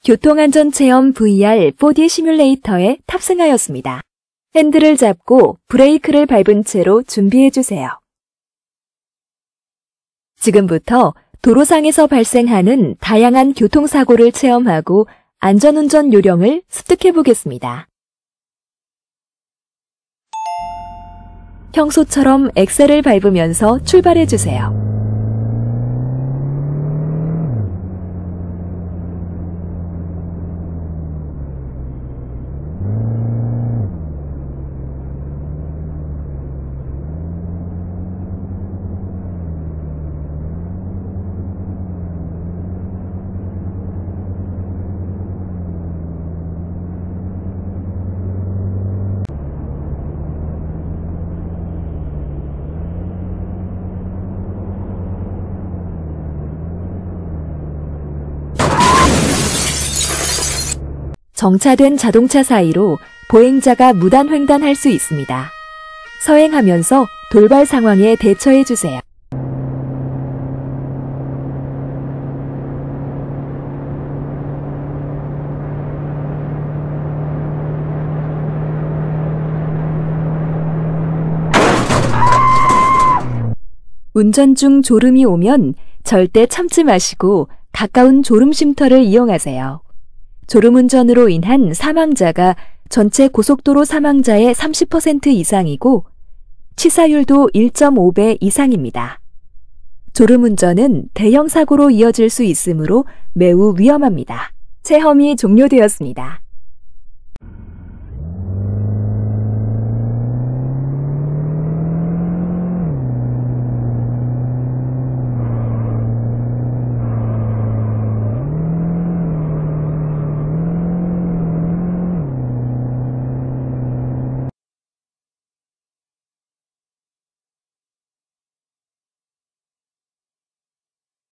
교통안전체험 VR 4D 시뮬레이터에 탑승하였습니다. 핸들을 잡고 브레이크를 밟은 채로 준비해주세요. 지금부터 도로상에서 발생하는 다양한 교통사고를 체험하고 안전운전 요령을 습득해보겠습니다. 평소처럼 엑셀을 밟으면서 출발해주세요. 정차된 자동차 사이로 보행자가 무단 횡단할 수 있습니다. 서행하면서 돌발 상황에 대처해주세요. 운전 중 졸음이 오면 절대 참지 마시고 가까운 졸음 쉼터를 이용하세요. 졸음운전으로 인한 사망자가 전체 고속도로 사망자의 30% 이상이고 치사율도 1.5배 이상입니다. 졸음운전은 대형 사고로 이어질 수 있으므로 매우 위험합니다. 체험이 종료되었습니다.